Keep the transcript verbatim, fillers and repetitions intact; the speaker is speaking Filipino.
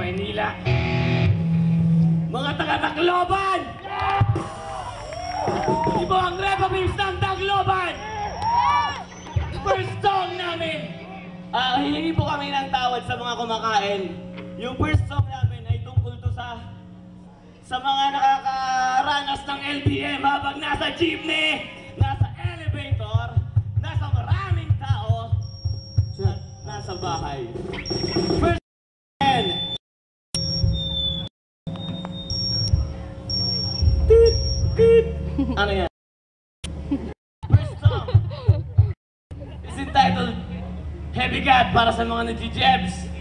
Maynila. Mga taga-Tacloban! Ibo ang Rebabibs ng Tacloban! First song namin! Ah, uh, hihingi po kami ng tawad sa mga kumakain. Yung first song namin ay tungkol to sa sa mga nakakaranas ng L B M habang nasa jeepney, nasa elevator, nasa maraming tao, at nasa bahay. First song! Toot, toot. Ano yan? First song is entitled Heavy God para sa mga nag-jebs.